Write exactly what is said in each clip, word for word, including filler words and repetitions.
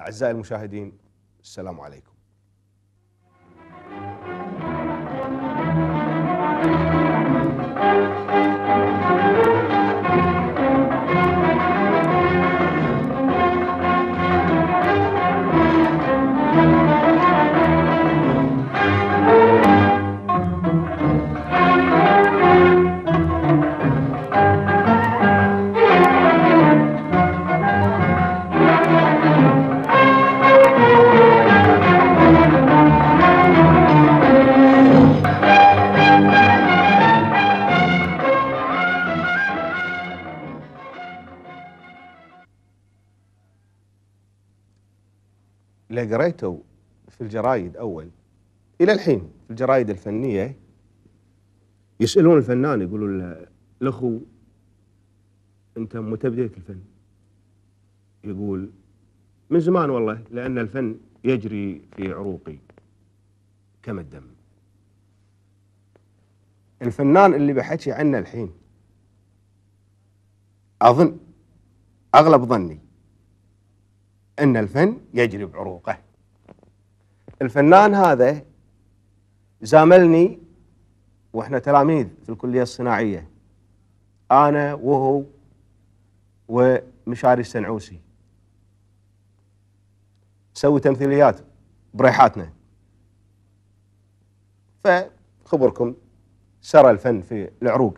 أعزائي المشاهدين، السلام عليكم. اللي قريته في الجرايد أول إلى الحين في الجرايد الفنية يسألون الفنان، يقولوا له الأخو أنت متى بديت الفن؟ يقول من زمان والله، لأن الفن يجري في عروقي كما الدم. الفنان اللي بحكي عنه الحين أظن أغلب ظني أن الفن يجري بعروقه. الفنان هذا زاملني وإحنا تلاميذ في الكلية الصناعية، أنا وهو ومشاري السنعوسي، نسوي تمثيليات بريحاتنا. فخبركم سرى الفن في العروق،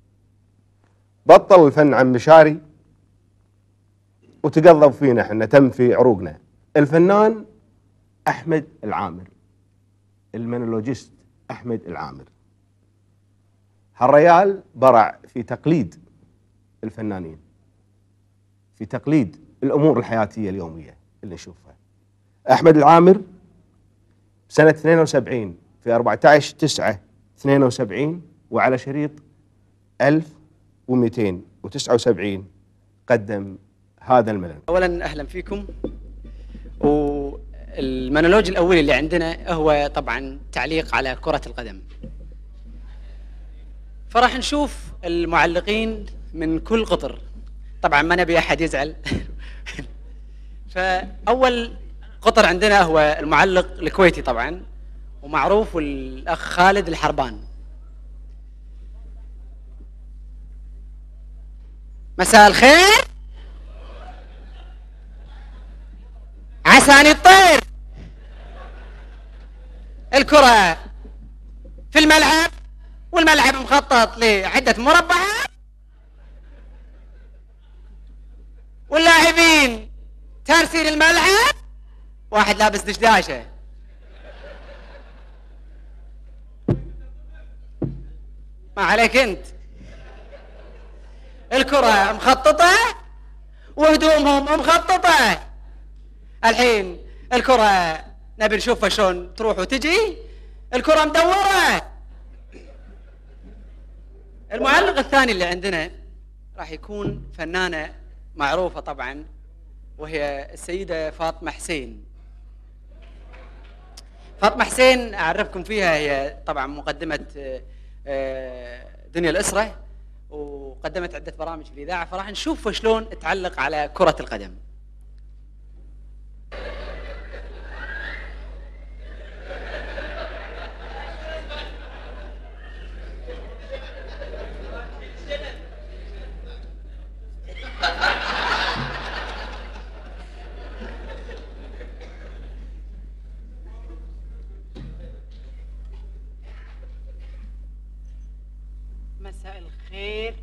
بطل الفن عن مشاري وتقضب فينا احنا، تم في عروقنا. الفنان أحمد العامر، المونولوجيست أحمد العامر، هالريال برع في تقليد الفنانين، في تقليد الأمور الحياتية اليومية اللي نشوفها. أحمد العامر سنة اثنين وسبعين في أربعة عشر تسعة اثنين وسبعين وعلى شريط ألف ومئتين وتسعة وسبعين قدم هذا الملل. أولا أهلا فيكم. والمونولوج الأول اللي عندنا هو طبعا تعليق على كرة القدم، فراح نشوف المعلقين من كل قطر. طبعا ما نبي أحد يزعل. فأول قطر عندنا هو المعلق الكويتي طبعا ومعروف، والأخ خالد الحربان. مساء الخير، عساني الطير. الكرة في الملعب، والملعب مخطط لعدة مربعات، واللاعبين تارسين الملعب، واحد لابس دشداشة. ما عليك انت. الكرة مخططة وهدومهم مخططة. الحين الكرة نبي نشوفها شلون تروح وتجي، الكرة مدورة. المعلق الثاني اللي عندنا راح يكون فنانة معروفة طبعا، وهي السيدة فاطمة حسين. فاطمة حسين أعرفكم فيها، هي طبعا مقدمة دنيا الأسرة، وقدمت عدة برامج في الإذاعة. فراح نشوف شلون تعلق على كرة القدم. مساء الخير.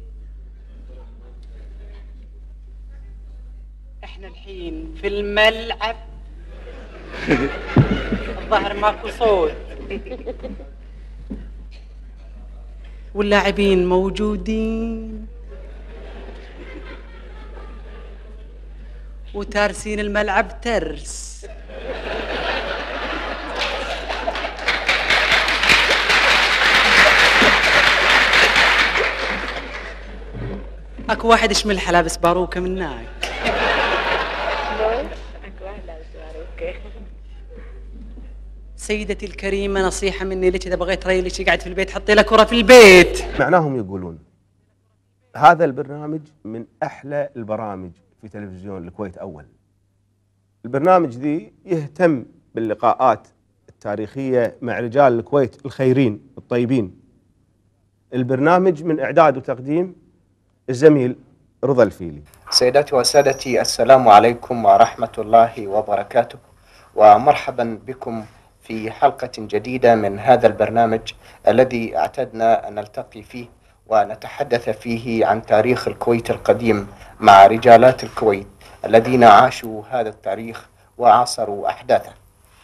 احنا الحين في الملعب. الظهر ماكو صوت، واللاعبين موجودين وتارسين الملعب ترس. اكو واحد اشملها لابس باروكه من هناك. اكو واحد لابس باروكه. سيدتي الكريمه، نصيحه مني لك، اذا بغيت ريلك قاعد في البيت حطي له كره في البيت. معناهم يقولون هذا البرنامج من احلى البرامج في تلفزيون الكويت اول. البرنامج ذي يهتم باللقاءات التاريخية مع رجال الكويت الخيرين الطيبين. البرنامج من إعداد وتقديم الزميل رضا الفيلي. سيداتي وسادتي، السلام عليكم ورحمة الله وبركاته، ومرحبا بكم في حلقة جديدة من هذا البرنامج الذي اعتدنا أن نلتقي فيه ونتحدث فيه عن تاريخ الكويت القديم مع رجالات الكويت الذين عاشوا هذا التاريخ وعاصروا أحداثه.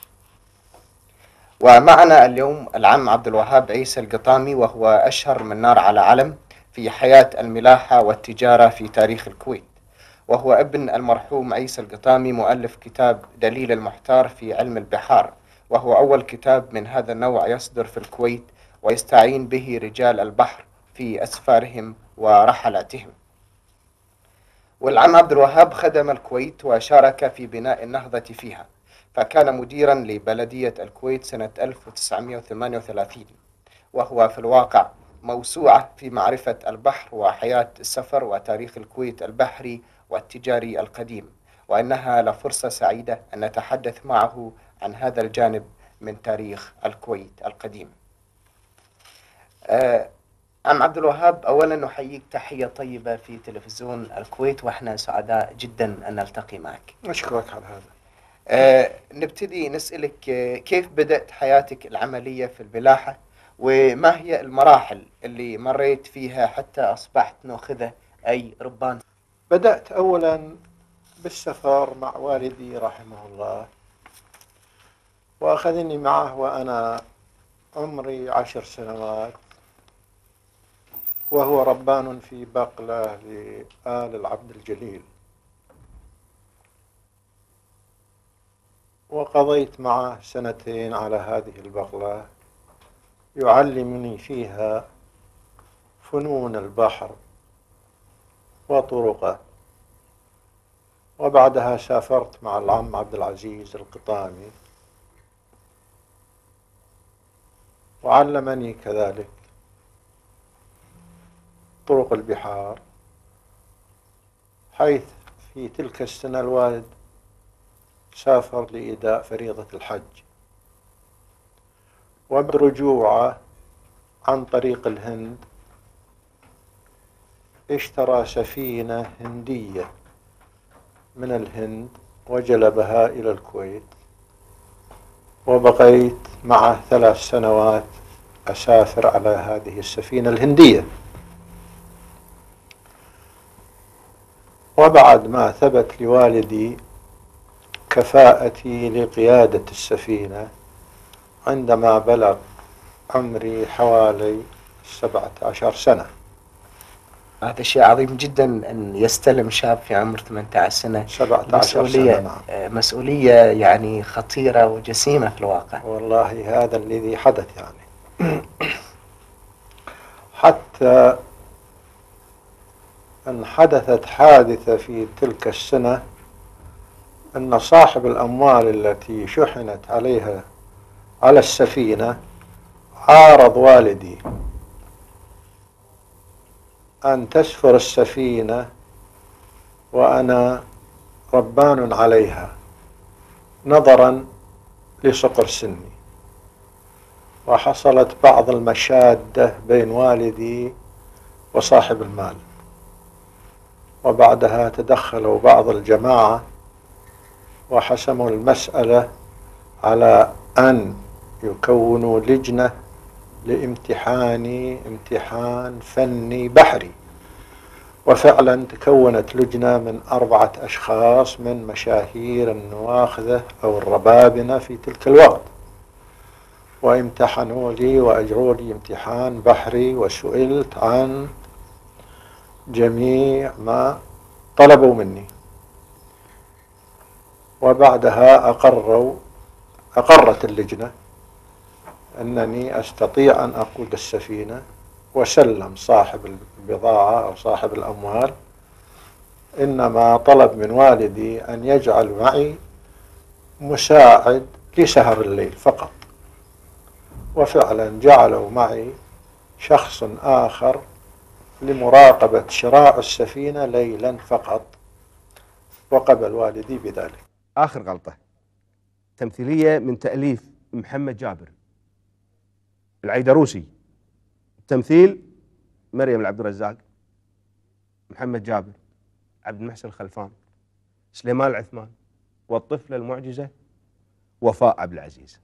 ومعنا اليوم العم عبد الوهاب عيسى القطامي، وهو أشهر من نار على علم في حياة الملاحة والتجارة في تاريخ الكويت، وهو ابن المرحوم عيسى القطامي مؤلف كتاب دليل المحتار في علم البحار، وهو أول كتاب من هذا النوع يصدر في الكويت ويستعين به رجال البحر في أسفارهم ورحلاتهم. والعم عبد الوهاب خدم الكويت وشارك في بناء النهضة فيها، فكان مديرا لبلدية الكويت سنة ألف وتسعمائة وثمانية وثلاثين، وهو في الواقع موسوعة في معرفة البحر وحياة السفر وتاريخ الكويت البحري والتجاري القديم، وإنها لفرصة سعيدة أن نتحدث معه عن هذا الجانب من تاريخ الكويت القديم. أه عم عبد الوهاب، أولا نحييك تحية طيبة في تلفزيون الكويت، وإحنا سعداء جدا أن نلتقي معك. أشكرك على هذا. أه نبتدي نسألك أه كيف بدأت حياتك العملية في البلاحة، وما هي المراحل اللي مريت فيها حتى أصبحت ناخذة أي ربان؟ بدأت أولا بالسفر مع والدي رحمه الله، وأخذني معه وأنا عمري عشر سنوات، وهو ربان في بقلة لآل العبد الجليل، وقضيت معه سنتين على هذه البقلة يعلمني فيها فنون البحر وطرقه. وبعدها سافرت مع العم عبد العزيز القطامي وعلمني كذلك طرق البحار، حيث في تلك السنة الوالد سافر لإداء فريضة الحج، وبرجوعه عن طريق الهند اشترى سفينة هندية من الهند وجلبها إلى الكويت، وبقيت معه ثلاث سنوات أسافر على هذه السفينة الهندية. وبعد ما ثبت لوالدي كفاءتي لقيادة السفينة عندما بلغ عمري حوالي سبعة عشر سنة. هذا شيء عظيم جدا أن يستلم شاب في عمر ثمانية عشر سنة سبعة عشر مسؤولية سنة. نعم. مسؤولية يعني خطيرة وجسيمة في الواقع. والله هذا الذي حدث يعني. حتى أن حدثت حادثة في تلك السنة، أن صاحب الأموال التي شحنت عليها على السفينة عارض والدي أن تسفر السفينة وأنا ربان عليها، نظرا لصقر سني، وحصلت بعض المشادة بين والدي وصاحب المال. وبعدها تدخلوا بعض الجماعة وحسموا المسألة على أن يكونوا لجنة لامتحاني امتحان فني بحري. وفعلا تكونت لجنة من أربعة أشخاص من مشاهير النواخذة أو الربابنة في تلك الوقت، وامتحنوا لي وأجروا لي امتحان بحري، وسئلت عن جميع ما طلبوا مني. وبعدها أقروا أقرت اللجنة أنني أستطيع أن أقود السفينة، وسلم صاحب البضاعة أو صاحب الأموال، إنما طلب من والدي أن يجعل معي مساعد لسهر الليل فقط. وفعلا جعلوا معي شخص آخر لمراقبة شراء السفينة ليلا فقط، وقبل والدي بذلك. آخر غلطة، تمثيلية من تأليف محمد جابر العيدروسي، تمثيل مريم العبد الرزاق، محمد جابر، عبد المحسن الخلفان، سليمان العثمان، والطفلة المعجزة وفاء عبد العزيز.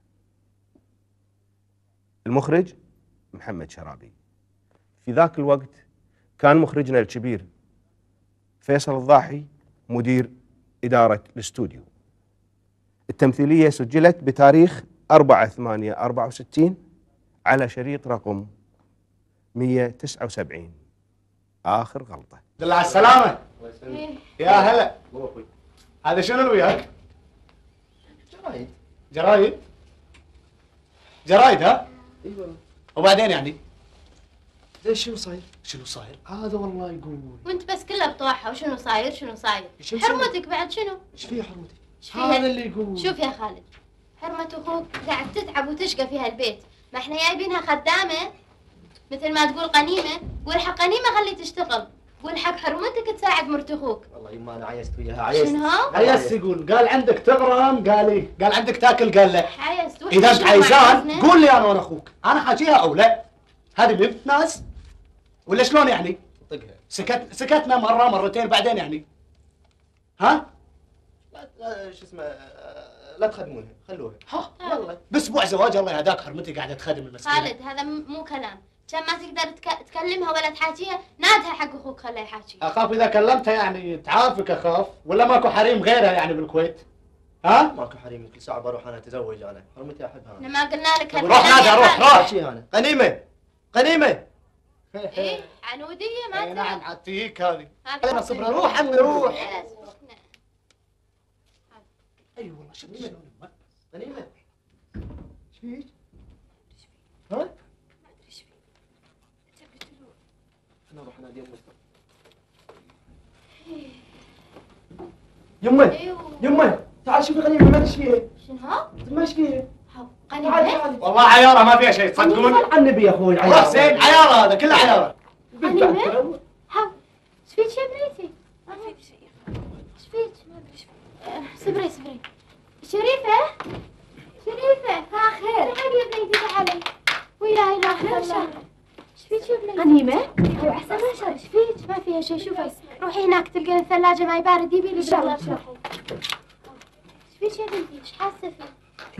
المخرج محمد شرابي. في ذاك الوقت كان مخرجنا الكبير فيصل الضاحي مدير إدارة الاستوديو. التمثيلية سجلت بتاريخ أربعة ثمانية أربعة وستين على شريط رقم مئة وتسعة وسبعين. آخر غلطة. دل على السلامة. يا هلا. هذا شنو اللي وياك؟ جرايد. جرايد؟ جرايد ها؟ ايوه. وبعدين يعني؟ ليش شنو صاير؟ شنو صاير؟ هذا والله يقول. وانت بس كله بطوحه، وشنو صاير؟ شنو صاير؟ حرمتك بعد شنو؟ ايش فيه حرمتي؟ هذا اللي يقول. شوف يا خالد، حرمة اخوك قاعد تتعب وتشقى في هالبيت، ما احنا جايبينها خدامة مثل ما تقول قنيمة، قول حق قنيمة خلي تشتغل، قول حق حرمتك تساعد مرت اخوك. والله يما انا عيست وياها، عيست. شنو؟ عيست يقول، قال عندك تغرم، قال ايه؟ قال عندك تاكل، قال لا. عيست. اذا انت عايزان قول لي انا وانا اخوك، انا حاجيها او لا؟ هذه بنت ناس ولا شلون يعني؟ طقها. سكت سكتنا مرة مرتين بعدين يعني. ها؟ لا شو اسمه، لا تخدمونها، خلوها. ها والله باسبوع زواج الله يهداك حرمتي قاعده تخدم المسكينه. خالد هذا مو كلام، كان ما تقدر تك... تكلمها ولا تحاكيها، نادها حق اخوك خليه يحاكي. اخاف اذا كلمتها يعني تعافك، اخاف ولا ماكو حريم غيرها يعني بالكويت؟ ها؟ ماكو حريم، كل ساعه بروح انا اتزوج انا، حرمتي احبها. احنا ما قلنا لك روح نادها، روح روح انا قنيمه قنيمه. ايه عنوديه ما تدري. نعم عتيك هذه. انا صبرا، روح عمي روح. اي والله شوف شلون غنيمه. ايش فيك؟ ها؟ ما ادري ايش فيك. ثبت له. انا اروح انادي ام مصطفى. يمه يمه تعال شوفي غنيمه ما ايش فيها. شنو؟ ما ايش فيها؟ غنيمه؟ والله عياره ما فيها شيء تصدقون؟ على النبي يا اخوي عياره. روح زين عياره هذا كله عياره. غنيمه؟ ها ايش فيك يا بنيتي؟ ما في شيء. ايش فيك؟ ما ادري ايش فيك. صبري صبري. شريفة شريفة ها خير. تعالي يا بنيتي تعالي. وياي لا خير ايش فيك يا بنيتي؟ غنيمة؟ ايوه احسن ما شاء. ايش فيك؟ ما فيها شيء. شوفي روحي هناك تلقين الثلاجة ماي بارد يبي لي. ان شاء الله. ايش فيك يا بنتي؟ ايش حاسة فيه؟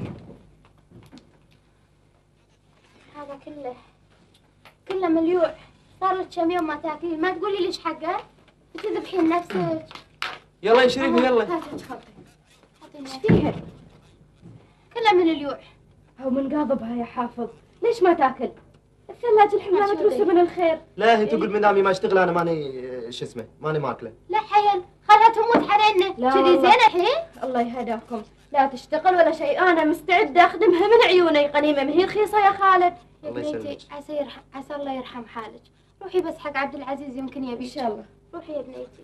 هذا كله كله مليوع، صار لك كم يوم ما تاكلين، ما تقولي ليش حقه؟ تذبحين نفسك. يلا يا شريفة يلا. هاتي تخبي. ايش فيها؟ كلها من اليوع. هو من غاضبها يا حافظ، ليش ما تاكل؟ الثلاجة الحملة متروسة من الخير. لا هي تقول من دامي ما اشتغل انا ماني شو اسمه، ماني ماكله. لا حيل، خلها تموت حرينا، كذي زين الحين؟ الله يهداكم، لا تشتغل ولا شيء، أنا مستعدة أخدمها من عيوني قنيمة، ما هي رخيصة يا خالد. يا بنيتي عسى يرحم، عسى الله يرحم حالك، روحي بس حق عبد العزيز يمكن يبيك. إن شاء الله. روحي يا بنيتي.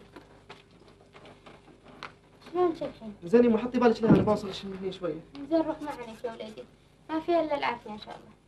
شلونك الحين؟ زين يما حطي بالك لها انا باصل هي شويه. زين روح معنا يا وليدي، ما فيها الا العافيه ان شاء الله.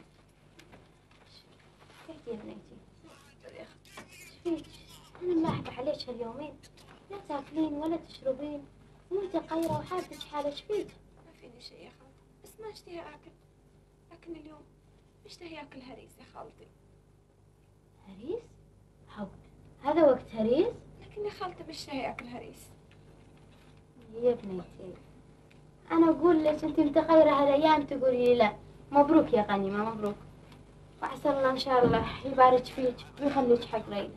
ايش فيك يا بنيتي؟ ايش فيك؟ انا ملاحظه عليك هاليومين، لا تاكلين ولا تشربين، ومتقيره وحالتك حاله. ايش فيك؟ ما فيني شيء يا خالتي، بس ما اشتهي اكل، لكن اليوم مشتهي اكل هريس يا خالتي. هريس؟ هو هذا وقت هريس؟ لكن يا خالتي مشتهي اكل هريس. يا بنيتي انا اقول لك انت متغيره هالايام تقولي لي لا. مبروك يا غنيمه مبروك، وعسى الله ان شاء الله يبارك فيك ويخليك حق ريلك.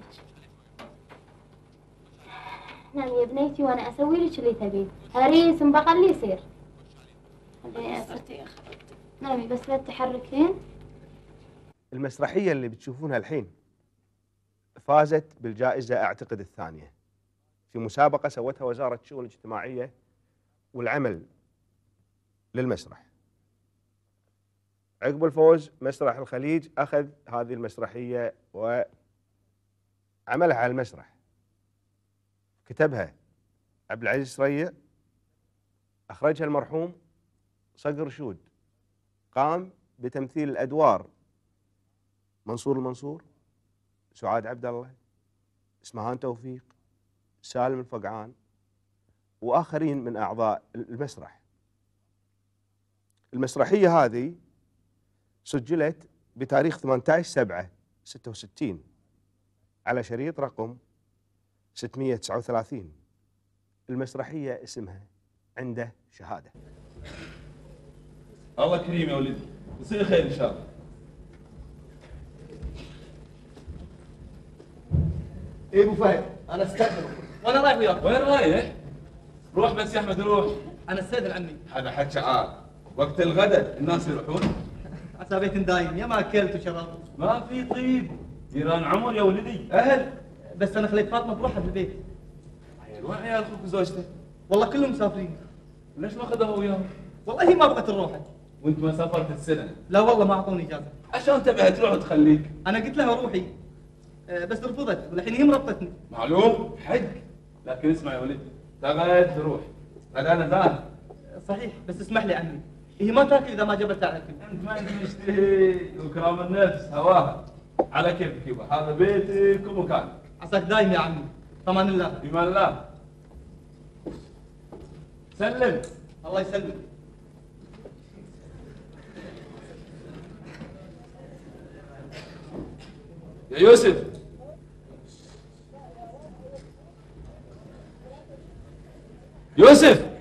نامي يا بنيتي وانا اسوي لك اللي تبيه، هريس مبغى يصير. خليني صرتي يا خالتي. نامي بس لا تحركين. المسرحية اللي بتشوفونها الحين فازت بالجائزة أعتقد الثانية في مسابقة سوتها وزارة الشؤون الاجتماعية والعمل للمسرح. عقب الفوز مسرح الخليج أخذ هذه المسرحية وعملها على المسرح، كتبها عبد العزيز سريع، أخرجها المرحوم صقر شود، قام بتمثيل الأدوار منصور المنصور، سعاد عبد الله، اسمهان توفيق، سالم الفقعان، وآخرين من أعضاء المسرح. المسرحية هذه سجلت بتاريخ ثمانية عشر سبعة ستة وستين على شريط رقم ستمئة وتسعة وثلاثين. المسرحية اسمها عنده شهادة. الله كريم يا ولدي، يصير خير إن شاء الله. ايه ابو فهد، انا استاذنك وانا رايح وياك. وين رايح؟ روح بس يا احمد روح. انا استاذن عمي. هذا حكي عاد، وقت الغداء الناس يروحون. عسى بيت دايم يا ما اكلت وشربت. ما في طيب، جيران عمر يا ولدي، اهل. بس انا خليت فاطمه بروحها بالبيت. وين عيال اخوك وزوجته؟ والله كلهم مسافرين. ليش ما خذوها وياهم؟ والله هي ما بغت تروح. وانت ما سافرت السنه؟ لا والله ما اعطوني اجازه. عشان تبيها تروح وتخليك. انا قلت لها روحي أه بس رفضت، والحين هي مربطتني. معلوم حق، لكن اسمع يا ولدي، تغد روح، غدا انا ذاهب. صحيح، بس اسمح لي عمي، هي ما تاكل اذا ما جبتها على الكل. انت ما انت مشتهي وكرام النفس هواها. على كيفك يبا، هذا بيتك ومكانك. عساك دايم يا عمي. طمان الله. بمان الله. سلم. الله يسلمك. يا يوسف. يوسف.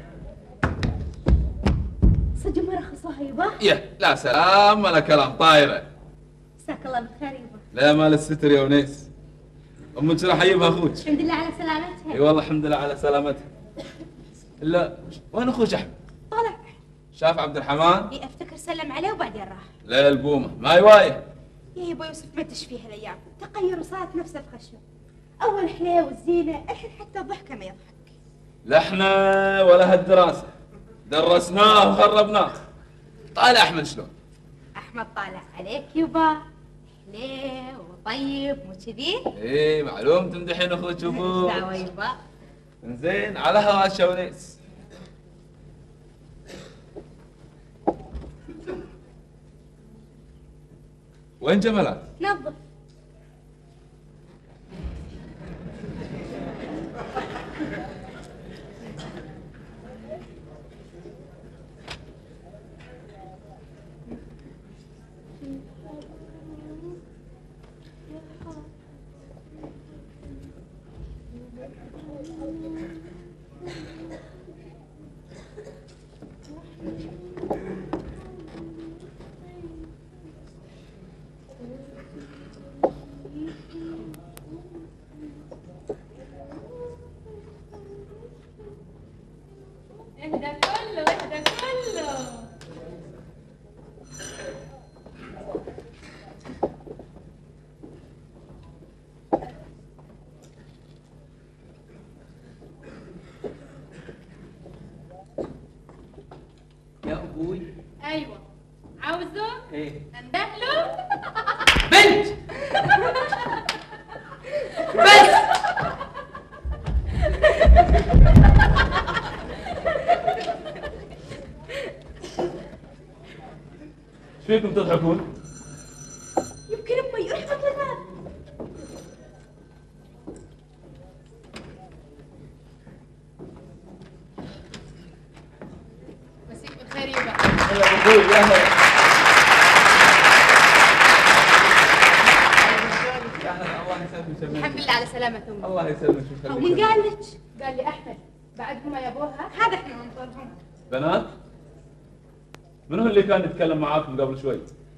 صدق ما رخصوها يبا؟ يا لا سلام ولا كلام، طايره. مساك الله بالخير يبا. لا مال الستر يا ونيس. امك راح اجيبها اخوك. الحمد لله على سلامتها. اي والله الحمد لله على سلامتها. الا وين اخوك احمد؟ طالع. شاف عبد الرحمن؟ اي افتكر سلم عليه وبعدين راح. لا البومه ما يوايه. يا يبا يوسف ما تشفيه هالايام، تغير وصارت نفس الخشم. اول حليه والزينه، الحين حتى الضحكه ما يضحك. لا احنا ولا هالدراسه درسناه وخربناه. طالع احمد شلون؟ احمد طالع عليك يبا، حليه وطيب مو كذي؟ ايه معلوم تمدحين اخوك ايش وابوك. دعوه يبا؟ زين على هواك شونيس. وين جمالات؟ نظف. اهدى كله اهدى كله. يا ابوي. ايوه عاوزه؟ ايه اندهله؟ بنت بس. ايش فيكم تضحكون؟ يمكن امي يرحمك الباب. مسيك بالخير يبا. هلا ابوي يا هلا. يا هلا الله يسلمك. الحمد لله على سلامة امي. الله يسلمك ويخليك. ومن قال لك؟ قال لي احمد بعدهم ما يبوها. هذا احنا ننطرهم. بنات من هو اللي كان يتكلم معاكم قبل شوي؟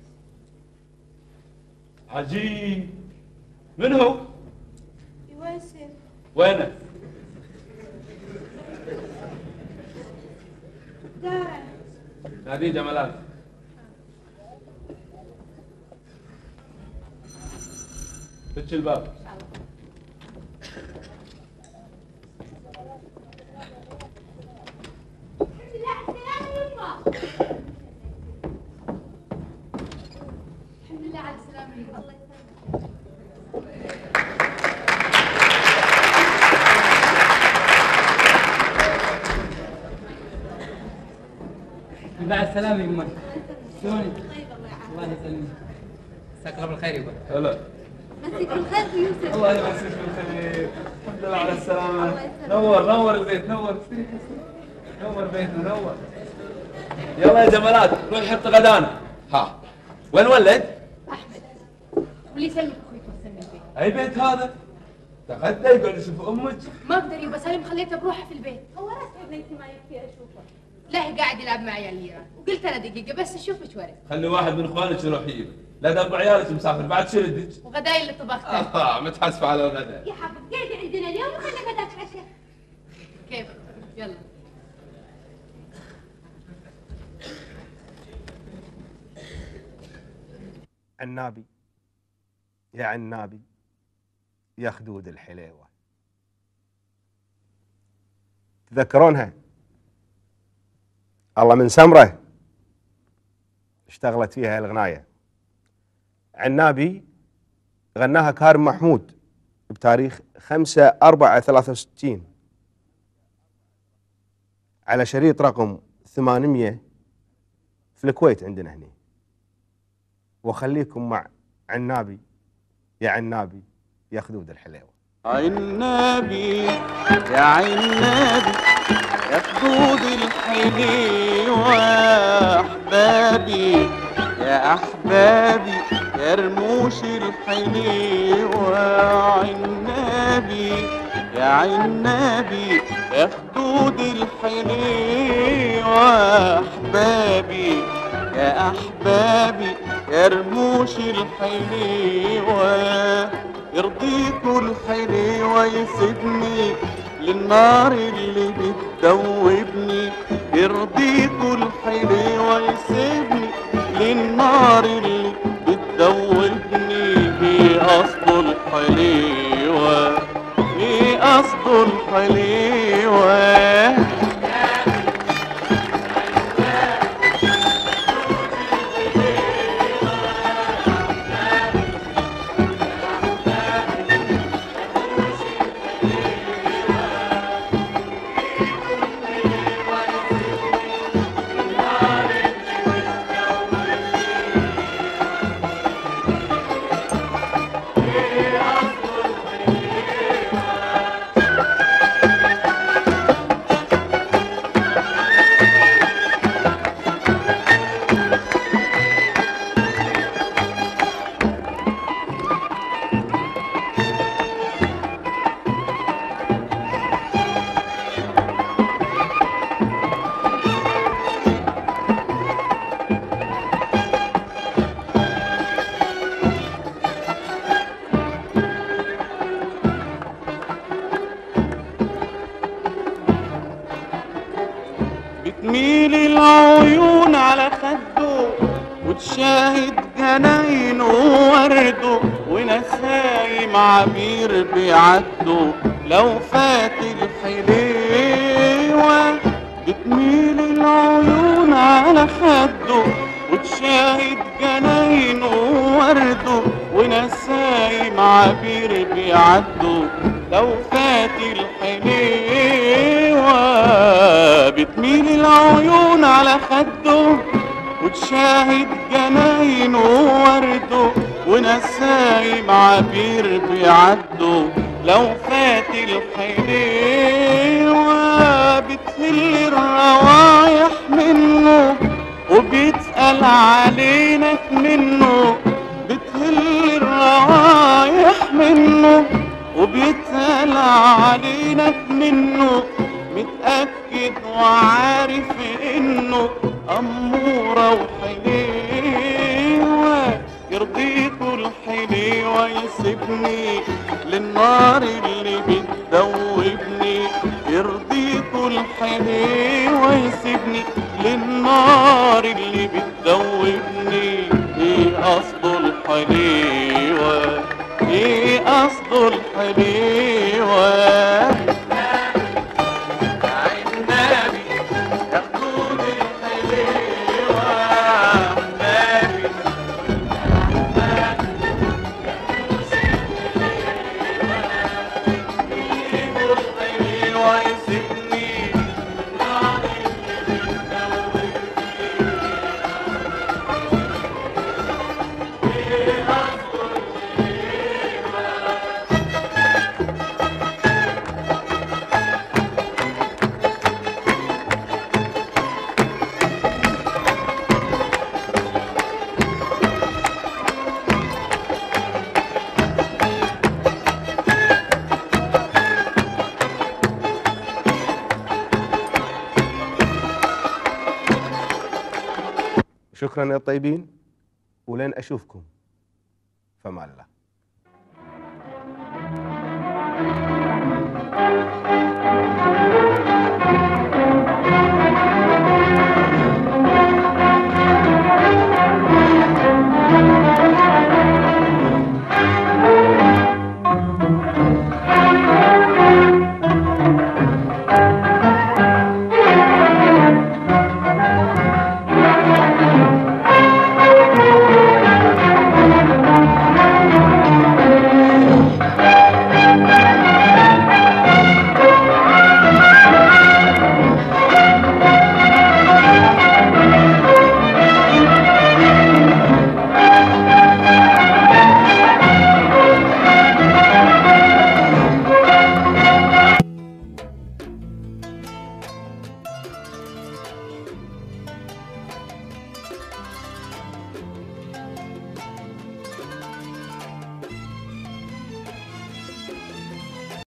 عجيب. من هو؟ يوسف. وينه؟ داره. ناديه جمالات. فتش الباب. الحمد لله على السلامة يبا. الله مع السلامة يما. شلونك؟ الله يسلمك. مساك الله بالخير يبا. هلا. مسيك الخير يوسف. الله يمسيك بالخير. الحمد لله على السلامة. نور نور البيت نور نور بيتنا نور. يلا يا جمالات روح حط غدانا. ها وين ولد؟ احمد. واللي يسلمك اخوي توصلني البيت. اي بيت هذا؟ تغدى يقول لي شوف امك. ما اقدر يبا سالم خليته بروحه في البيت. هو راس بنتي ما يكفي اشوفه. لا هي قاعد يلعب مع عيال الجيران وقلت انا دقيقه بس اشوفك ورد. خلي واحد من اخوانك يروح يجيبه. لا دام عيالك مسافر بعد شو ردك؟ وغداي اللي طبختها. اه متحسفه على الغداء. يا حبيبي قاعدة عندنا اليوم وخلنا غداك عشاء. كيف؟ يلا. عنابي يا عنابي يا خدود الحليوة. تذكرونها؟ الله من سمرة اشتغلت فيها الغناية. عنابي غناها كارم محمود بتاريخ خمسة أربعة ثلاثة وستين على شريط رقم ثمانمية في الكويت عندنا هنا. وخليكم مع عنابي يا عنابي يا خدود الحليوة. عنابي يا عنابي يا خدود الحليوة، أحبابي يا أحبابي يا رموش الحليوة. عنابي يا عنابي يا خدود الحليوة، أحبابي يا أحبابي يا رموش الحليوة. يرضيكوا الحليوة يسيبني للنار اللي بتدوبني. يرضيكوا الحليوة يسيبني للنار اللي بتدوبني. ايه قصده الحليوة؟ ايه قصده الحليوة؟ بتميل العيون على خده وتشاهد جناينه وورده ونسايم عبير بيعدوا لو فات الحليوة. بتميل العيون على خده وتشاهد جناينه وورده ونسايم عبير بيعدوا لو فات الحليوة. بتميل العيون على خده وتشاهد جناينه وورده ونسايم عبير بيعدوا لو فات الحليوة. بتهل الروايح منه وبيتقل علينك منه. بتهل الروايح منه وبيتقل علينك منه. متأكد وعارف انه أمورة وحليوة. يرضيكوا الحليوة يسيبني للنار اللي بتدوبني. يرضيكوا الحليوة يسيبني للنار اللي بتدوبني. ايه قصده الحليوة؟ ايه قصده الحليوة؟ شكرا يا طيبين، ولين أشوفكم فمان الله.